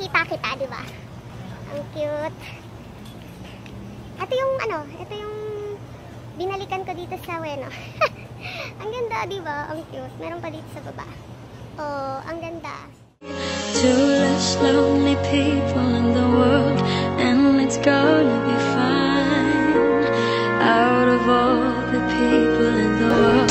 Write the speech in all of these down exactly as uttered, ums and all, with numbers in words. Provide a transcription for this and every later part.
nakikita kita, di ba? Ang cute. Ito yung ano, ito yung binalikan ko dito sa Ueno. Ang ganda, di ba? Ang cute. Meron pa dito sa baba. Oh, ang ganda. Two less lonely people in the world, and it's gonna be fine. Out of all the people in the world.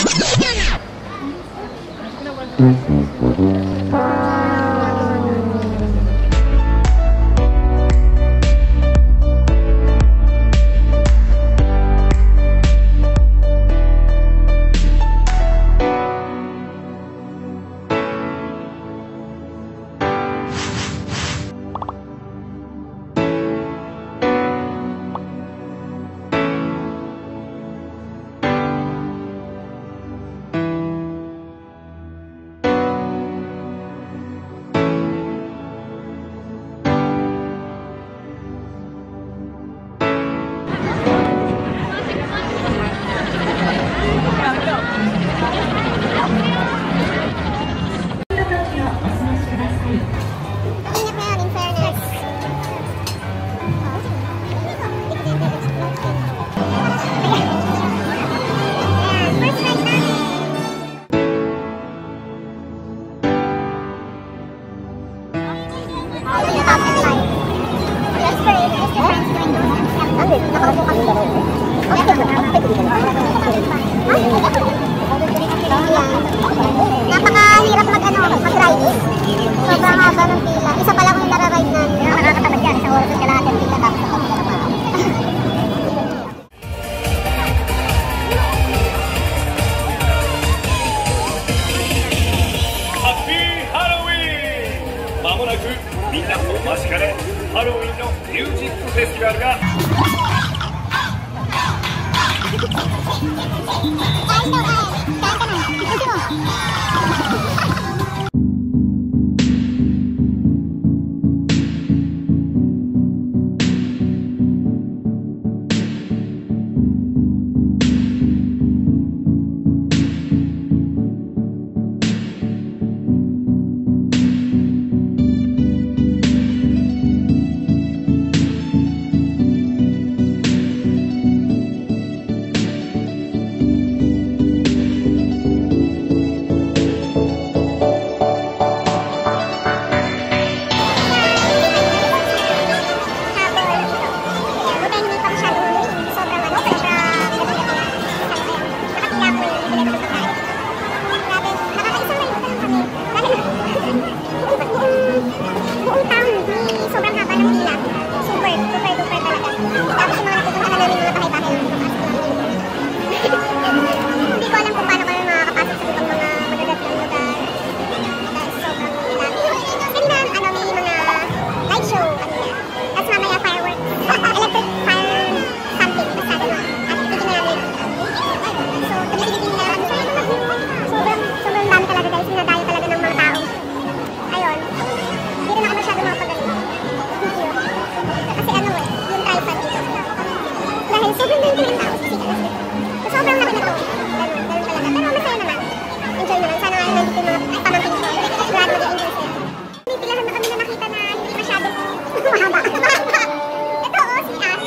Napakahirap mag-ano, mag-ride. Sobrang haba ng pila. Isa pa lang yung nara-ride na. Nakakatamad yan. Isang oras yung kailangan ng pila tapos sa pila na pa. Happy Halloween! まもなくみんなお待ちかねハロウィンのミュージックフェスティバルがsobrang dami ng tao sa Sigalas. So, sobrang laki na to. Ganun, ganun talaga. Pero masaya naman. Enjoy naman. Sana nga nandito yung mga pamangkin ko. Sigurado mag-enjoy sila. May pilahan na kami na nakita na hindi masyado mahaba. Mahaba! Ito, oh, si Ash.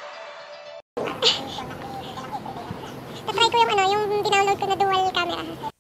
Tatry ko yung ano, yung dinownload ko na dual camera.